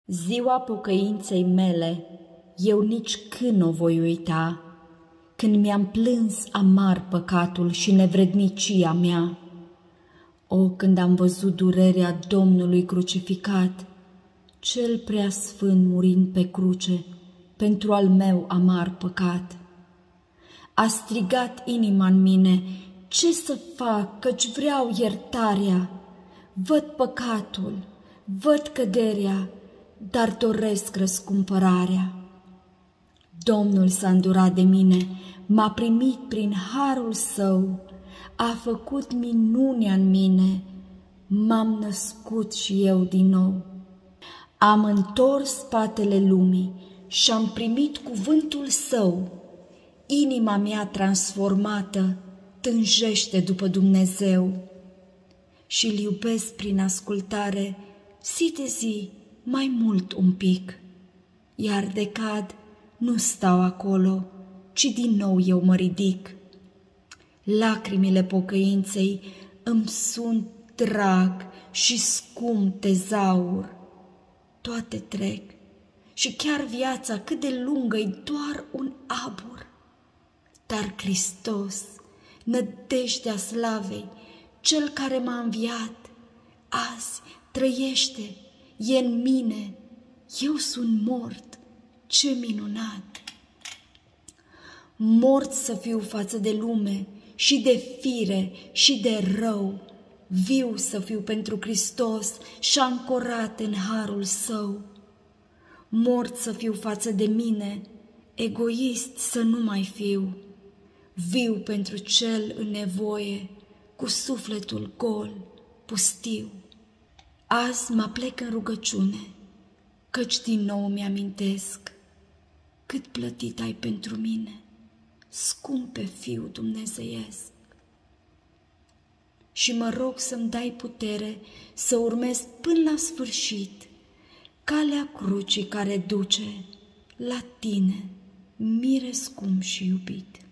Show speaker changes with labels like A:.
A: Ziua pocăinței mele eu nici când o voi uita, când mi-am plâns amar păcatul și nevrednicia mea. O, când am văzut durerea Domnului crucificat, cel prea sfânt murind pe cruce pentru al meu amar păcat. A strigat inima în mine, ce să fac, căci vreau iertarea. Văd păcatul, văd căderea, dar doresc răscumpărarea. Domnul s-a îndurat de mine, m-a primit prin harul său, a făcut minunea în mine, m-am născut și eu din nou. Am întors spatele lumii și-am primit cuvântul său. Inima mea transformată tânjește după Dumnezeu și-L iubesc prin ascultare zi de zi mai mult un pic, iar de cad nu stau acolo, ci din nou eu mă ridic. Lacrimile pocăinței îmi sunt drag și scump tezaur. Toate trec și chiar viața cât de lungă-i doar un abur. Dar Hristos, nădejdea slavei, Cel care m-a înviat, azi trăiește, e în mine, eu sunt mort, ce minunat! Mort să fiu față de lume și de fire și de rău, viu să fiu pentru Hristos și ancorat în harul său. Mort să fiu față de mine, egoist să nu mai fiu, viu pentru cel în nevoie, cu sufletul gol, pustiu. Azi mă plec în rugăciune, căci din nou mi-amintesc cât plătit ai pentru mine, scumpe Fiu dumnezeiesc. Și mă rog să-mi dai putere să urmez până la sfârșit calea crucii care duce la tine, mire scump și iubit.